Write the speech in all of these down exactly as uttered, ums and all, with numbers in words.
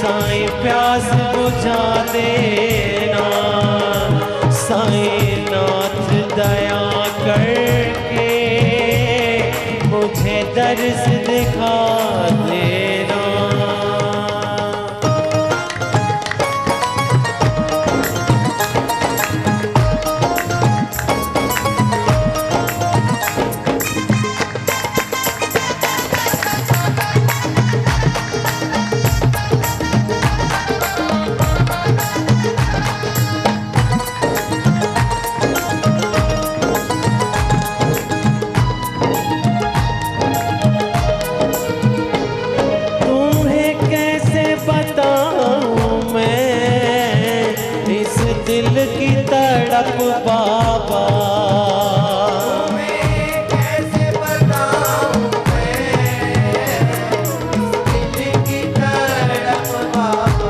साईं प्यास बुझा देना, साईं नाथ दया करके मुझे दर्श दिखा देना। तड़प बाबा तुम्हें कैसे बताऊं मैं, दिल की तड़प बाबा।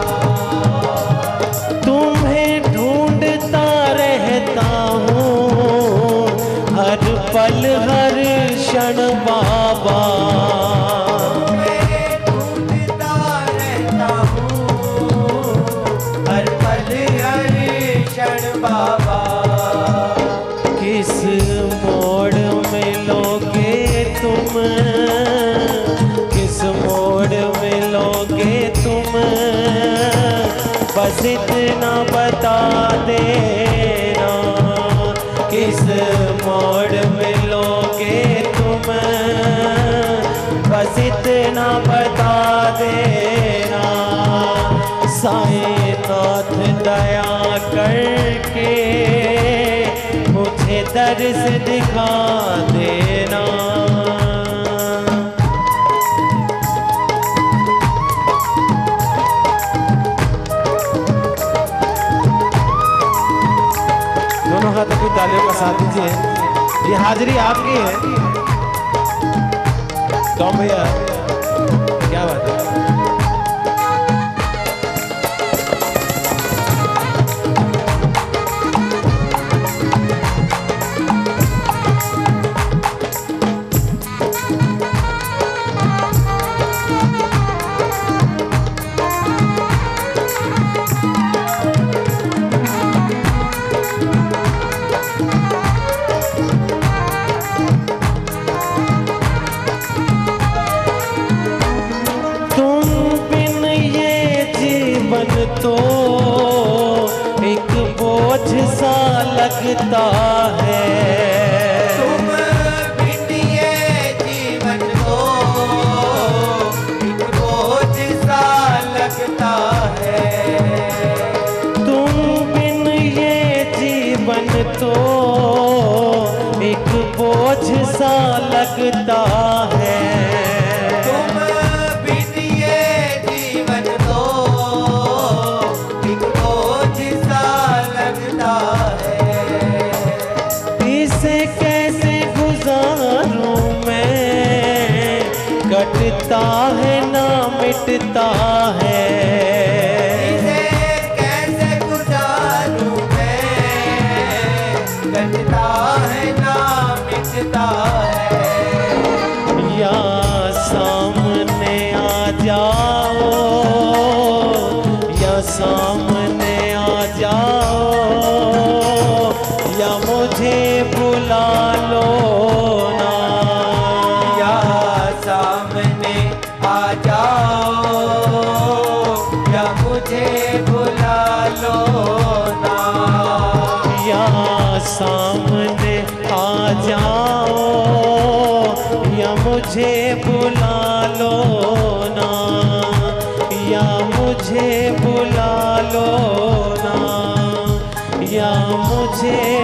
तुम्हें ढूंढता रहता हूँ हर पल हर क्षण बाबा, तुम्हें ढूंढता रहता हूँ हर पल हर क्षण बाबा। किस मोड़ मिलोगे तुम, किस मोड़ मिलोगे तुम, बस इतना बता देना। किस मोड़ मिलोगे तुम, बस इतना बता देना। साईं नाथ दया करके मुझे दर्श दिखा देना। दोनों हाथों की तालियों का साथ दीजिए। ये हाजिरी आपकी है टॉम भैया, क्या बात है। तो एक बोझ सा लगता है, तुम बिन ये जीवन को एक बोझ सा लगता है। तुम बिन ये जीवन तो एक बोझ सा लगता है। कटता है ना मिटता है, इसे कैसे गुजारूं मैं, कटता है ना मिटता है। या सामने आ जाओ, या सामने आ जाओ, या मुझे बुला लो ना। सामने आ जाओ या मुझे बुला लो ना, या सामने आ जाओ या मुझे बुला लो ना, या मुझे बुला लो ना, या मुझे